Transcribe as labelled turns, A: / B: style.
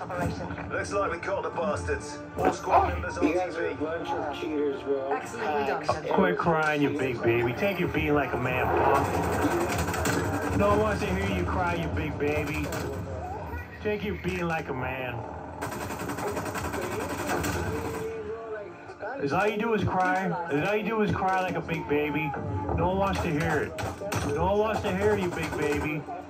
A: operation.
B: Looks like we caught the bastards. All squad members on
C: You guys are a
B: TV.
C: bunch of cheaters, bro.
A: Excellent reduction.
D: Quit crying, you big baby. Take your beating like a man, punk. No one wants to hear you cry, you big baby. Take your beating like a man. Is all you do is cry? Is all you do is cry like a big baby? No one wants to hear it. No one wants to hear you, big baby.